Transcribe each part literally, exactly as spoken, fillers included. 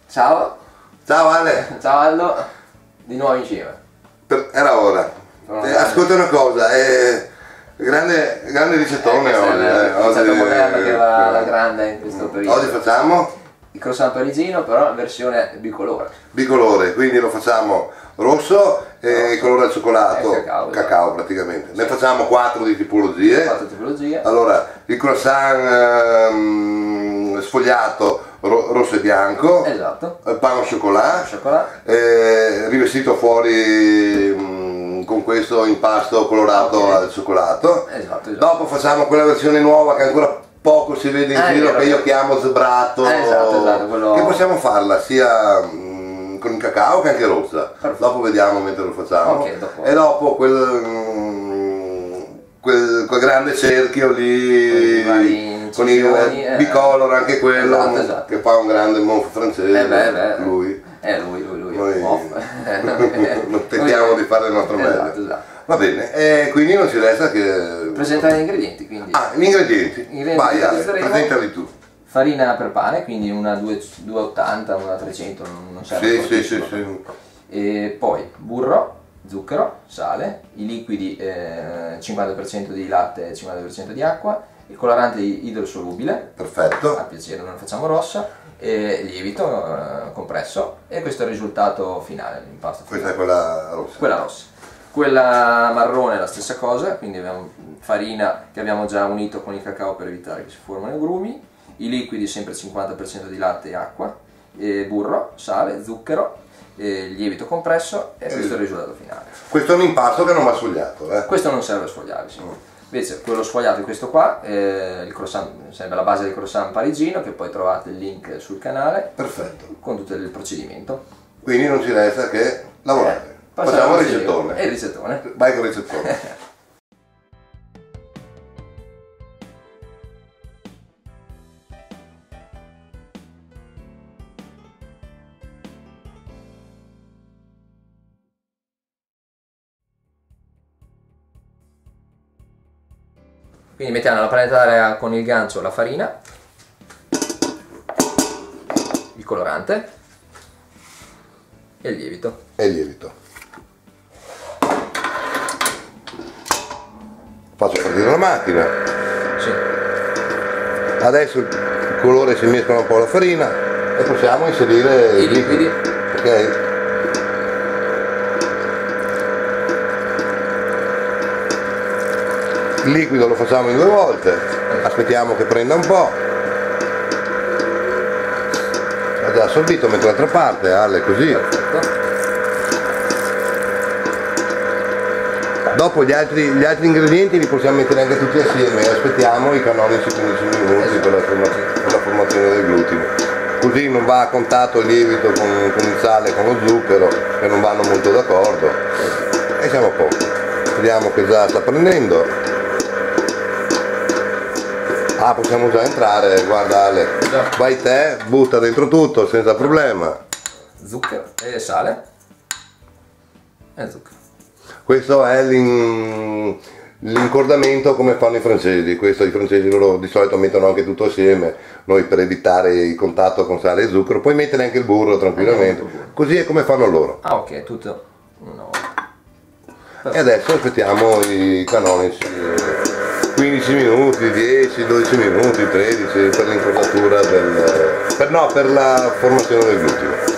Ciao. Ciao Ale. Ciao Aldo. Di nuovo insieme. Per, era ora. Eh, ascolta una cosa, eh, grande, grande ricettone eh, oggi. È Eh, il ricetto oggi moderno che va alla eh, grande in questo periodo. Oggi facciamo il croissant parigino, però in versione bicolore. bicolore, quindi lo facciamo rosso e Rosso. colore al cioccolato, E cacao, cacao praticamente. Ne facciamo quattro di tipologie. Quattro tipologie. Allora, il croissant ehm, sfogliato ro- rosso e bianco, Esatto. il pan au chocolat, Chocolat. eh, rivestito fuori mh, con questo impasto colorato Ok. al cioccolato. Esatto, esatto. Dopo facciamo quella versione nuova che ancora poco si vede in Ah, è giro, vero. che io chiamo sbrato, Eh, esatto, esatto, quello- che possiamo farla sia mh, con il cacao che anche rossa. Perfetto. Dopo vediamo mentre lo facciamo. Ok, dopo. E dopo quel, mh, quel, quel grande cerchio lì Con i vari con il incisioni, eh. bicolore, anche quello, Esatto, esatto. che fa un grande monfo francese, Eh beh, beh. lui. Eh, lui, lui, lui. Noi Off. non tentiamo di fare il nostro meglio. Esatto, esatto. Va bene, e quindi non ci resta che... Presentare gli ingredienti, quindi. Ah, gli ingredienti. ingredienti Vai che Ale, utilizzeremo. presentali tu. Farina per pane, quindi una due e ottanta, una trecento, non non serve Sì, sì, sì, fortissimo. sì. E poi burro, zucchero, sale, i liquidi eh, cinquanta per cento di latte e cinquanta per cento di acqua, il colorante idrosolubile, a Perfetto. piacere non ne facciamo rossa, e lievito eh, compresso, e questo è il risultato finale, l'impasto Questa finale. è quella rossa. Quella rossa. Quella marrone è la stessa cosa, quindi abbiamo farina che abbiamo già unito con il cacao per evitare che si formino i grumi, i liquidi sempre cinquanta per cento di latte e acqua, e burro, sale, zucchero, e lievito compresso, e questo è il risultato finale. Questo è un impasto che non va sfogliato, eh? Questo non serve a sfogliare, sì. Invece quello sfogliato è questo qua, eh, il croissant, serve la base del croissant parigino, che poi trovate il link sul canale Perfetto. con tutto il procedimento. Quindi non ci resta che lavorare. Passiamo Facciamo il al procedimento. ricettone. E il ricettone. Vai con il ricettone. Quindi mettiamo nella planetaria con il gancio la farina, il colorante e il lievito. E il lievito. Faccio partire la macchina. Sì. Adesso il colore si mescola un po' alla farina e possiamo inserire I il liquido. liquidi. Ok? Il liquido lo facciamo in due volte, aspettiamo che prenda un po'. Ha già assorbito, metto l'altra parte, Ale, così. Perfetto. Dopo gli altri, gli altri ingredienti li possiamo mettere anche tutti assieme e aspettiamo i canonici quindici minuti per la formazione, per la formazione del glutine. Così non va a contatto il lievito con, con il sale e con lo zucchero, che non vanno molto d'accordo. E siamo a poco. Vediamo che già sta prendendo. Ah, possiamo già entrare, guarda Ale. Già. Vai te, butta dentro tutto senza problema. Zucchero e sale e zucchero. Questo è l'in- l'incordamento come fanno i francesi. Questo i francesi loro di solito mettono anche tutto assieme, noi per evitare il contatto con sale e zucchero, puoi mettere anche il burro tranquillamente, Anche il burro. così è come fanno loro. Ah, ok, tutto una volta. E adesso aspettiamo i canonici eh, quindici minuti, dieci, dodici minuti, tredici per l'incordatura del... per, no, per la formazione del glutine.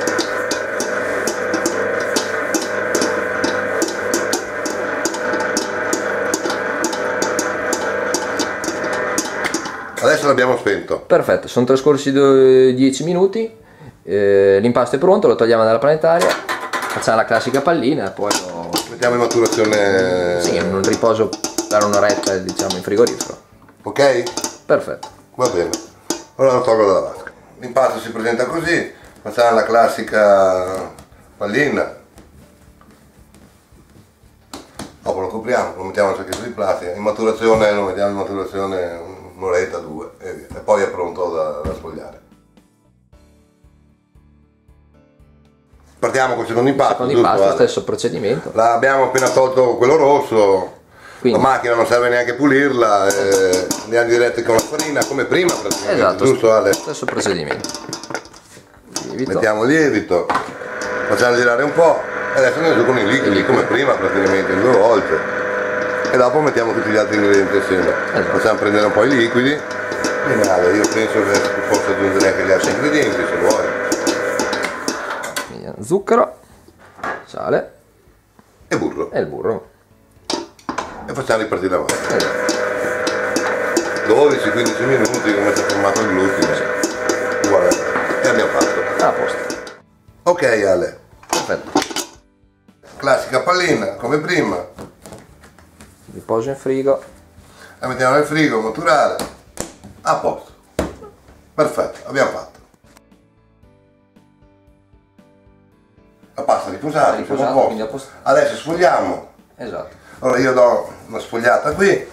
Adesso l'abbiamo spento. Perfetto, sono trascorsi dieci minuti, eh, l'impasto è pronto, lo togliamo dalla planetaria, facciamo la classica pallina e poi lo Mettiamo in maturazione. sì, in un riposo per un'oretta, diciamo, in frigorifero. Ok? Perfetto. Va bene. Ora lo tolgo dalla vasca. L'impasto si presenta così, facciamo la classica pallina. Dopo lo copriamo, lo mettiamo nel sacchetto di plastica, in maturazione lo mettiamo in maturazione un'oretta, due e via. E poi è pronto da, da sfogliare. Partiamo col secondo impasto. Secondo giusto, impasto, Ale? stesso procedimento. L'abbiamo appena tolto quello rosso. Quindi. La macchina non serve neanche pulirla, eh, andiamo diretti con la farina come prima praticamente, Esatto, giusto Ale? stesso procedimento. lievito. Mettiamo il lievito, facciamo girare un po', e adesso ne giù con i liquidi come prima praticamente, due volte. E dopo mettiamo tutti gli altri ingredienti assieme. Esatto. Facciamo prendere un po' i liquidi. Bene Ale, io penso che si possa aggiungere anche gli altri ingredienti se vuoi. Quindi zucchero, sale e burro. E il burro. E facciamo ripartire la volta. Esatto. dodici quindici minuti come si è formato il glutine. Sì. Guarda, e abbiamo fatto. A posto. Ok Ale. Perfetto. Classica pallina, come prima. Riposo in frigo. La mettiamo nel frigo, maturare. A posto. Perfetto, abbiamo fatto. La pasta riposata, riposata siamo a quindi a posto. posto. Adesso sfogliamo. Esatto. Allora io do una sfogliata qui.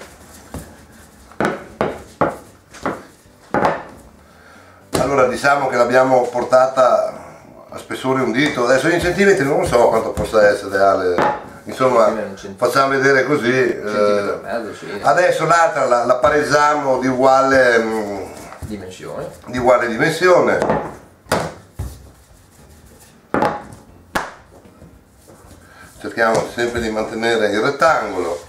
Allora diciamo che l'abbiamo portata a spessore un dito, adesso in centimetri non so quanto possa essere Ale. Insomma facciamo vedere così. Eh, mezzo, sì. Adesso l'altra la, la pareggiamo di uguale mh, dimensione. Di uguale dimensione. Cerchiamo sempre di mantenere il rettangolo.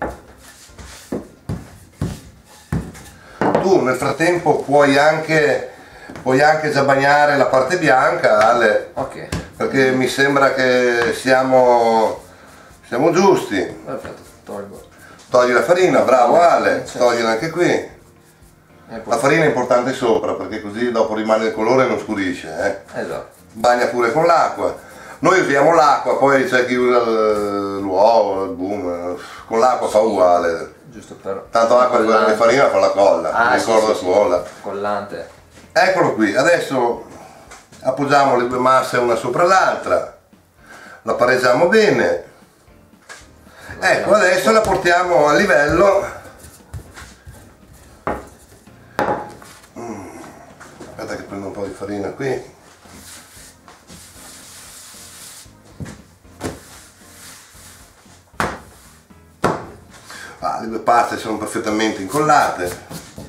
Tu nel frattempo puoi anche puoi anche già bagnare la parte bianca Ale. Ok. Perché mi sembra che siamo siamo giusti. Perfetto, tolgo. Togli la farina, bravo Ale, toglila anche qui. La farina è importante sopra perché così dopo rimane il colore e non scurisce. Eh? Esatto. Bagna pure con l'acqua. Noi usiamo l'acqua, poi c'è chi usa l'uovo, il boom, con l'acqua fa uguale. Giusto per... Tanto acqua e farina fa la colla, ah, mi ricordo sì, a scuola. Sì. Collante. Eccolo qui, adesso appoggiamo le due masse una sopra l'altra, la pareggiamo bene. Ecco, adesso la portiamo a livello. Mm. Aspetta che prendo un po' di farina qui. Ah, le due paste sono perfettamente incollate.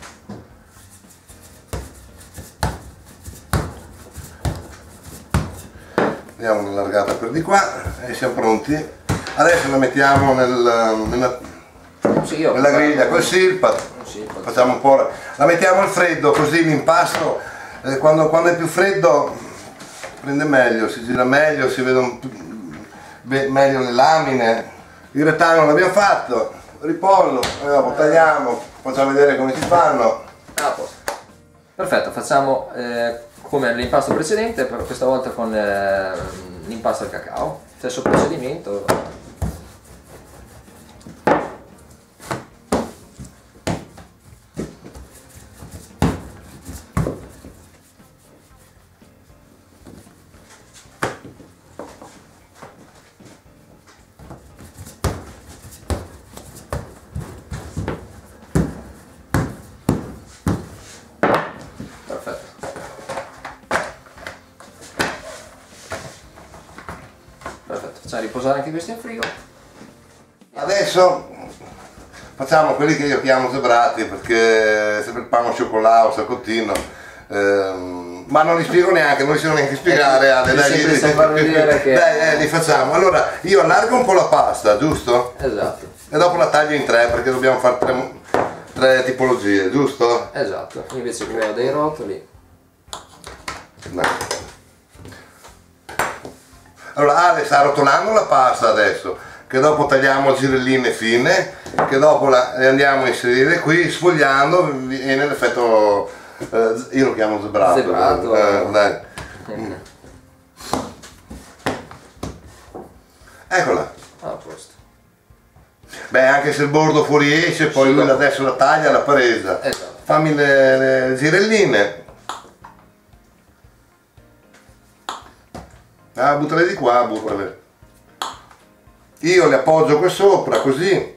Diamo un'allargata per di qua e siamo pronti. Adesso la mettiamo nel, nella, sì, nella griglia col silpat, facciamo un po', la mettiamo al freddo così l'impasto eh, quando, quando è più freddo prende meglio, si gira meglio, si vedono meglio le lamine. Il rettangolo l'abbiamo fatto, ripollo, e dopo tagliamo, facciamo vedere come si fanno. Ah, posto. Perfetto, facciamo eh, come l'impasto precedente, però questa volta con eh, l'impasto al cacao, stesso procedimento. Perfetto, facciamo riposare anche questi in frigo. Adesso facciamo quelli che io chiamo zebrati perché sempre il pane al cioccolato, saccottino, ehm, ma non li spiego neanche, non li so neanche spiegare. Ale, dai, dai, dai, che... dai eh, li facciamo. Allora io allargo un po' la pasta, giusto? Esatto. E dopo la taglio in tre perché dobbiamo fare tre, tre tipologie, giusto? Esatto, invece qui ho dei rotoli. Dai. Allora Ale sta rotolando la pasta adesso, che dopo tagliamo a girelline fine, che dopo la, le andiamo a inserire qui, sfogliando, viene l'effetto, eh, io lo chiamo zebrato. Zebrato. Eh, dai. Mm. Eccola. Ah, posto. Beh, anche se il bordo fuoriesce, poi sì, lui dopo... adesso la taglia, la presa. Esatto. Fammi le, le girelline. Ah, buttale di qua, buttale. Io le appoggio qui sopra, così.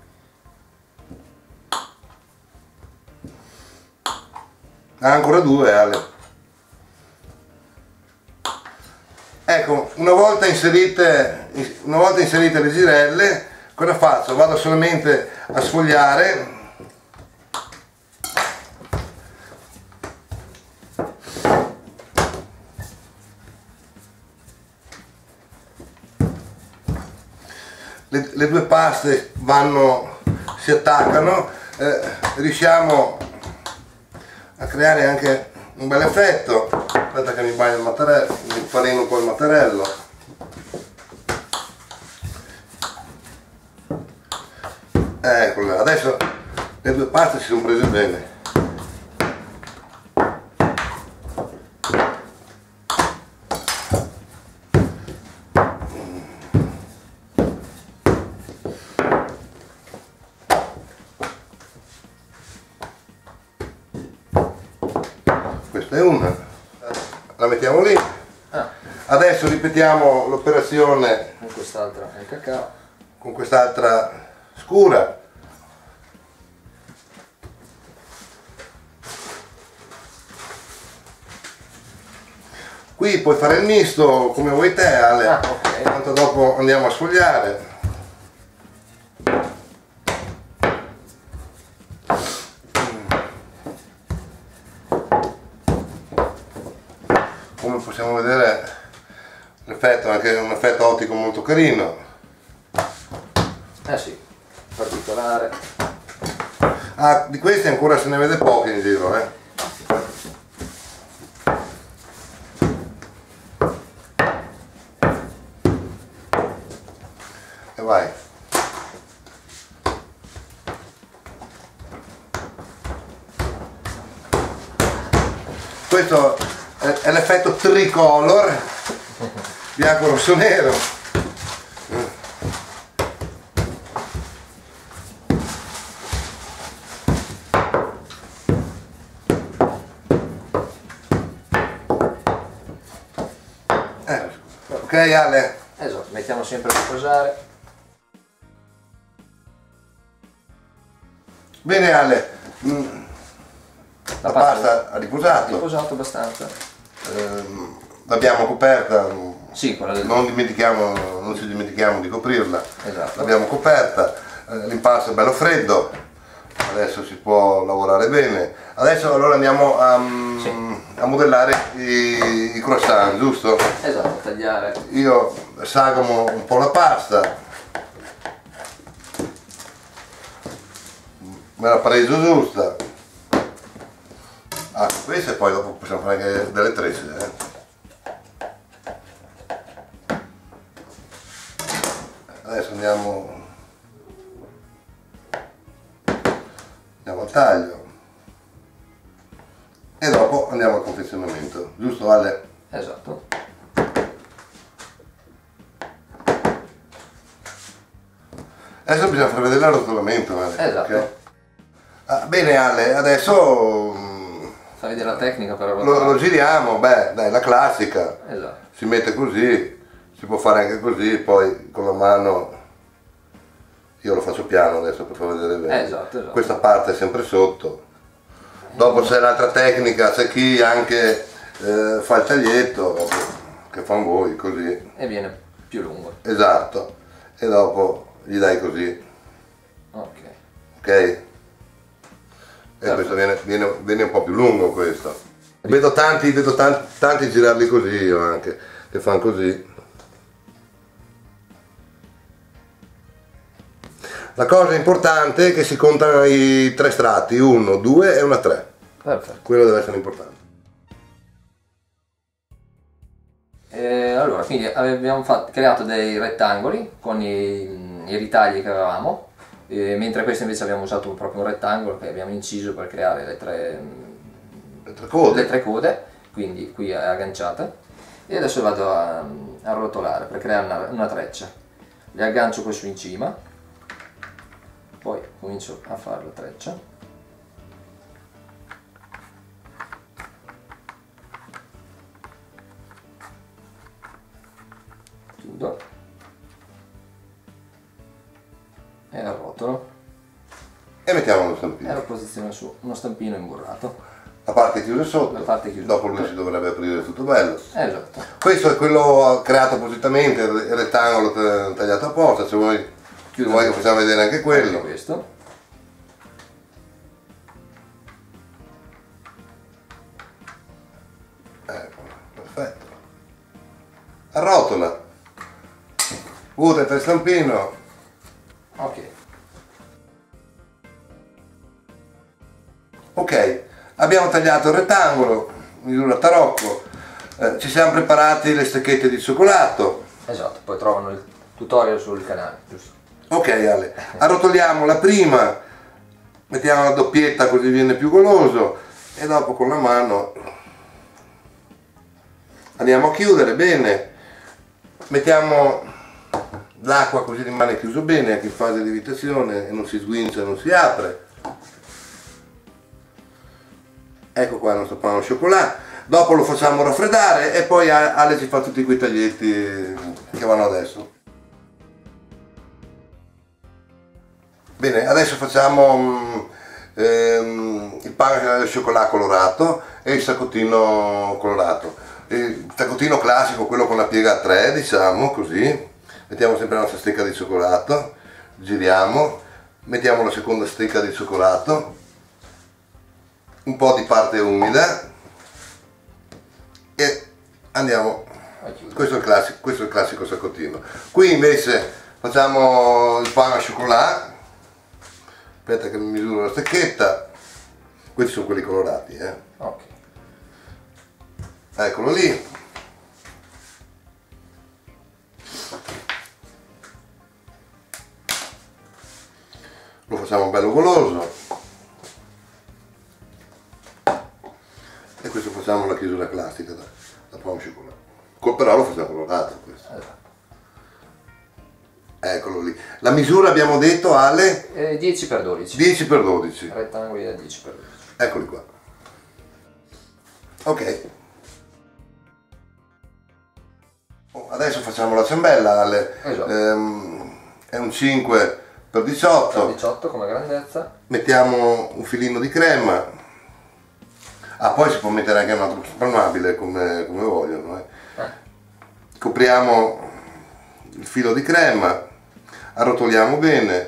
Ah, ancora due, Ale. Ecco, una volta inserite, una volta inserite le girelle, cosa faccio? Vado solamente a sfogliare. le, le due paste vanno, si attaccano, eh, riusciamo a creare anche un bel effetto. Aspetta che mi bagno il mattarello, mi farino un po' il mattarello. Ecco, adesso le due paste si sono prese bene. Questa è una, la mettiamo lì. Ah. Adesso ripetiamo l'operazione Con quest'altra è il cacao. con quest'altra scura. Qui puoi fare il misto come vuoi te, Ale. Ah, ok. Tanto dopo andiamo a sfogliare. Come possiamo vedere, l'effetto è anche un effetto ottico molto carino. Eh sì, particolare. Ah, di questi ancora se ne vede pochi in giro, eh. E vai. Questo è, è l'effetto tricolor, bianco, rosso, nero. Eh, ok Ale? Esatto, mettiamo sempre a riposare. Bene Ale, mm, la pasta ha riposato, Riposato abbastanza. ehm, l'abbiamo coperta, Sì, quella del... non, dimentichiamo, non ci dimentichiamo di coprirla, Esatto. l'abbiamo coperta, eh, l'impasto è bello freddo, adesso si può lavorare bene. Adesso allora andiamo a, mm, Sì. a modellare i, i croissant, giusto? Esatto, tagliare. Io sagamo un po' la pasta, me la pareggio giusta. Ah, queste e poi dopo possiamo fare anche delle trecce, eh. Adesso andiamo andiamo al taglio e dopo andiamo al confezionamento, giusto Ale? Esatto. Adesso bisogna far vedere l'arrotolamento, Ale. Esatto. Ok? Ah, bene Ale, adesso mm, Fa vedere la tecnica per lo, arrotolare. lo giriamo, beh, dai, la classica. Esatto. Si mette così, si può fare anche così, poi con la mano, io lo faccio piano adesso per far vedere bene. Esatto, esatto. Questa parte è sempre sotto. Dopo c'è l'altra tecnica, c'è chi anche eh, fa il taglietto, che fanno voi, così. E viene più lungo. Esatto. E dopo gli dai così, Ok. ok? E questo viene, viene, viene un po' più lungo questo. Vedo tanti, vedo tanti, tanti girarli così io anche, che fanno così. La cosa importante è che si contano i tre strati, uno, due e una tre. Perfetto. Quello deve essere importante. E allora, quindi abbiamo fatto, creato dei rettangoli con i, i ritagli che avevamo, e mentre questo invece abbiamo usato proprio un rettangolo che abbiamo inciso per creare le tre, Le tre code. le tre code, quindi qui è agganciata. E adesso vado a, a rotolare per creare una, una treccia. Le aggancio questo in cima, poi comincio a fare la treccia. Chiudo e arrotolo E mettiamo lo e stampino. lo posiziono su uno stampino imburrato. La parte chiusa sotto, La parte chiusa dopo sotto. lui si dovrebbe aprire tutto bello. Esatto. Questo è quello creato appositamente, il rettangolo tagliato apposta, se vuoi, se Chiudo vuoi che questo. possiamo vedere anche Anche quello. questo. Ecco, perfetto. Arrotola. Butta il stampino tagliato il rettangolo, misura tarocco, eh, ci siamo preparati le stecchette di cioccolato. Esatto, poi trovano il tutorial sul canale, giusto? Ok Ale, arrotoliamo la prima, mettiamo la doppietta così viene più goloso e dopo con la mano andiamo a chiudere bene, mettiamo l'acqua così rimane chiuso bene anche in fase di lievitazione e non si sguincia, non si apre. Ecco qua il nostro pane al cioccolato, dopo lo facciamo raffreddare e poi Ale ci fa tutti quei taglietti che vanno adesso. Bene, adesso facciamo ehm, il pane al cioccolato colorato e il saccottino colorato. Il saccottino classico, quello con la piega a tre, diciamo così. Mettiamo sempre la nostra stecca di cioccolato, giriamo, mettiamo la seconda stecca di cioccolato, un po' di parte umida e andiamo. Questo è il classico, questo è il classico saccottino. Qui invece facciamo il pane al cioccolato. Aspetta che mi misuro la stecchetta, questi sono quelli colorati, eh. Ok. Eccolo lì. Lo facciamo bello goloso. E questo facciamo la chiusura classica da, da pane al cioccolato. Col però lo facciamo colorato questo. Esatto. Eccolo lì. La misura abbiamo detto Ale? Eh, dieci per dodici. dieci per dodici. Rettangoli da dieci per dodici. Eccoli qua. Ok. Adesso facciamo la ciambella Ale. Esatto. Ehm, è un cinque per diciotto. Per diciotto come grandezza. Mettiamo un filino di crema. Ah, poi si può mettere anche un altro spalmabile come, come vogliono. Eh. Eh. Copriamo il filo di crema. Arrotoliamo bene,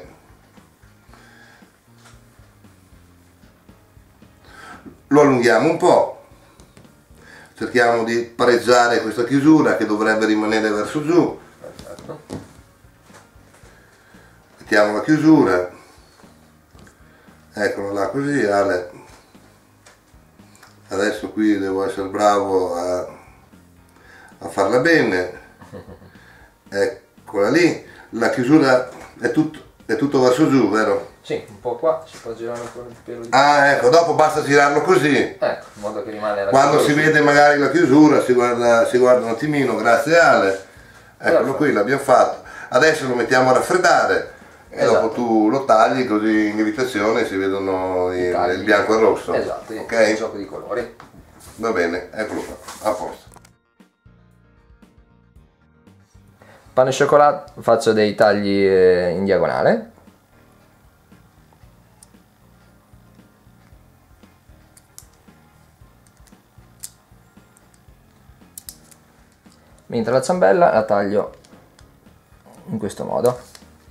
lo allunghiamo un po', cerchiamo di pareggiare questa chiusura che dovrebbe rimanere verso giù. Perfetto. Mettiamo la chiusura, eccola là così Ale. Adesso qui devo essere bravo a, a farla bene, eccola lì. La chiusura è tutto, è tutto verso giù, vero? Sì, un po' qua, si può girare con il pelo di... Ah, ecco, dopo basta girarlo così. Ecco, in modo che rimane la Quando si chiusura. vede magari la chiusura, si guarda, si guarda un attimino, grazie Ale. Eccolo Perfetto. qui, l'abbiamo fatto. Adesso lo mettiamo a raffreddare e Esatto. dopo tu lo tagli così in lievitazione si vedono il, Tagli. il bianco e il rosso. Esatto, ok? il gioco di colori. Va bene, eccolo qua, a posto. Pane e cioccolato, faccio dei tagli eh, in diagonale. Mentre la ciambella la taglio in questo modo.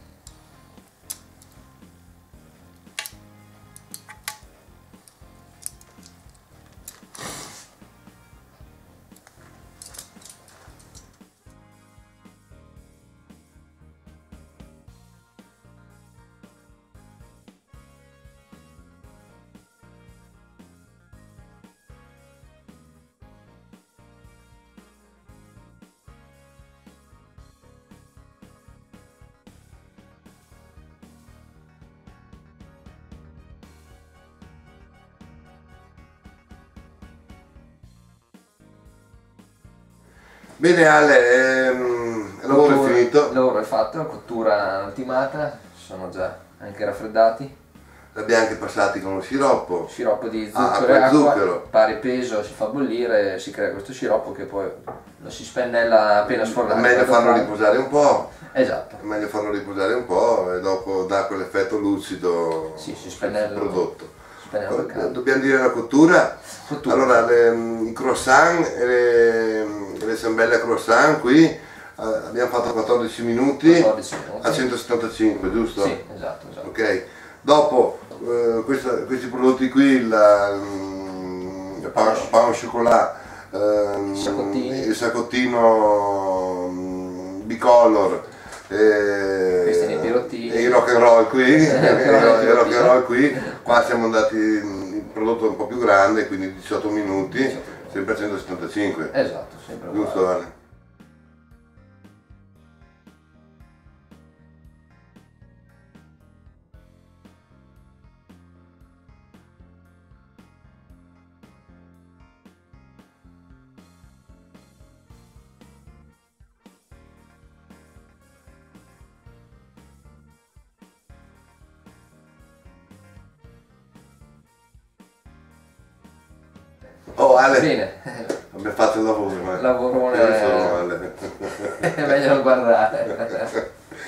Bene Ale, ehm, il lavoro è finito. Il lavoro è fatto, cottura ultimata, sono già anche raffreddati. L'abbiamo anche passati con lo sciroppo. Sciroppo di Ah, zucchero poi e acqua, zucchero. pari peso, si fa bollire, si crea questo sciroppo che poi lo si spennella appena È sfornato. meglio farlo riposare un po'. Esatto. È meglio farlo riposare un po' e dopo dà quell'effetto lucido Sì, si spennella sul prodotto. si spennella il caldo. Dobbiamo dire la cottura. Cottura. Allora le, i croissant e le, e le ciambelle a croissant qui eh, abbiamo fatto quattordici minuti, quattordici minuti. a centosettantacinque, giusto? Sì, esatto, esatto. Ok. Dopo eh, questa- questi prodotti qui, il, mm, il pan, pan au chocolat, ehm, Saccottini. il saccottino mm, bicolor, e, Questi nei pirottini. e i rock and roll qui, Eh, e i rock rock and roll e rock and roll qui, qua siamo andati prodotto un po' più grande, quindi diciotto minuti, sempre a centosettantacinque. Esatto, sempre uguale. Giusto, Ale? Oh Ale, Bene, abbiamo fatto il lavoro, ma lavorone, io sono Ale. è meglio non guardare.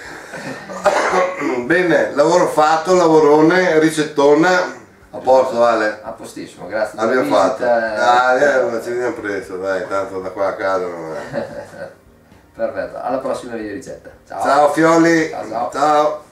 Bene, lavoro fatto, lavorone, ricettona, a posto Ale. A postissimo, grazie per la Abbiamo fatto. visita. Ah, eh, ma ci abbiamo preso, dai, tanto da qua a casa non è. Perfetto, alla prossima video ricetta. Ciao. Ciao Fioli, Ciao, ciao. ciao.